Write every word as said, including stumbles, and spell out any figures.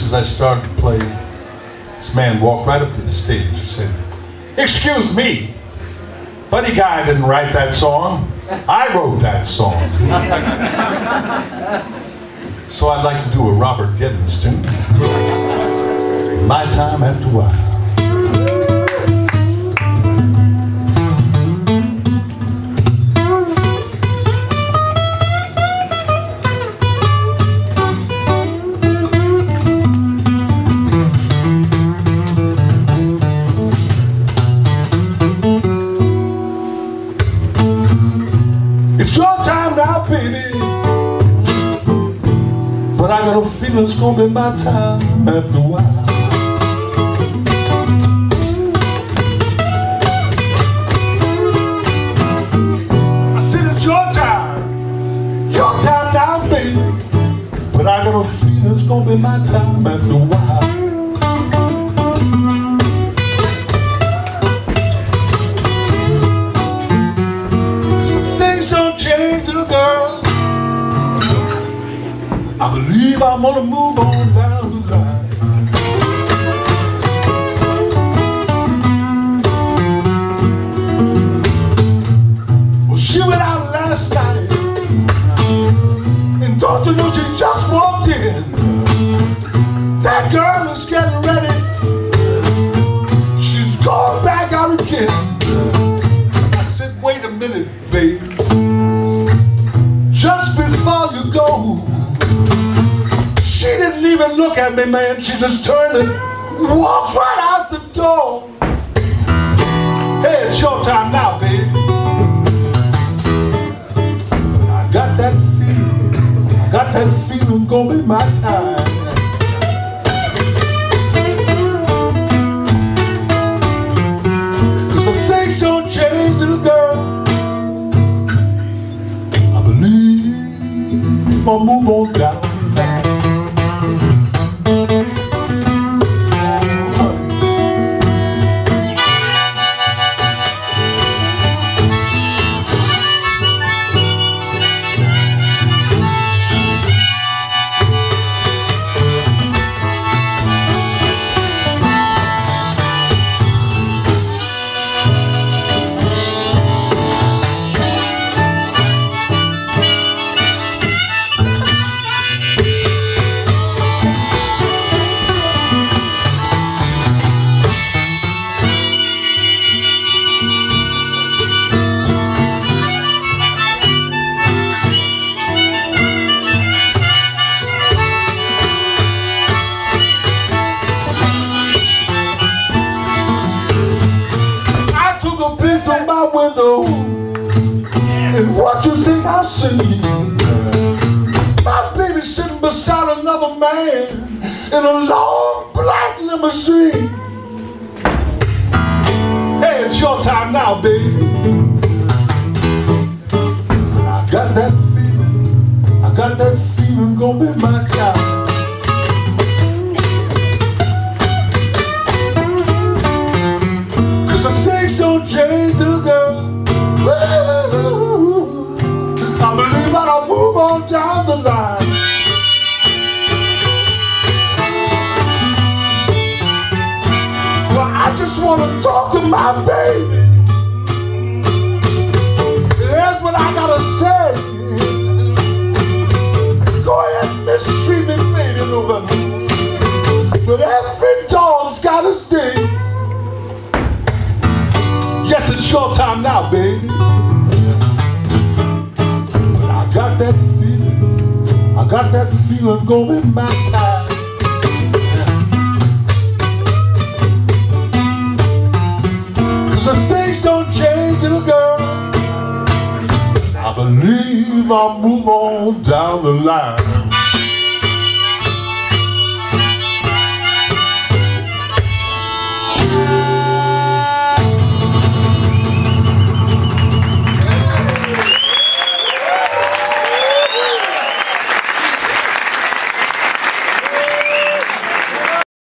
as I started to play, this man walked right up to the stage and said, "Excuse me, Buddy Guy didn't write that song. I wrote that song." So I'd like to do a Robert Gibbons tune. My Time After a While. It's your time now, baby, but I got a feeling it's gonna be my time after a while. I said it's your time, your time now, baby, but I got a feeling it's gonna be my time after a while. I believe I'm gonna move on down the line. Well, she went out last night, and don't you know she just walked in. That girl is getting ready. She's going back out again. I said, wait a minute, baby. Just before you go, she didn't even look at me, man. She just turned and walked right out the door. Hey, it's your time now, baby. But I got that feeling, I got that feeling gonna be my time. Cause if things don't change, little girl, I believe I'll move on down. On my window, and what you think I see? My baby sitting beside another man in a long black limousine. Hey, it's your time now, baby. I got that feeling, I got that feeling gonna be my time. Cause the things don't change, little girl. I believe I'll move on down the line. Well, I just want to talk to my baby. Here's what I gotta say. Go ahead and mistreat me, baby, little bit. But every dog's got his day. Yes, it's your time now, baby. But I got that feeling, I got that feeling gonna be my time. Cause if things don't change, little girl, I believe I'll move on down the line.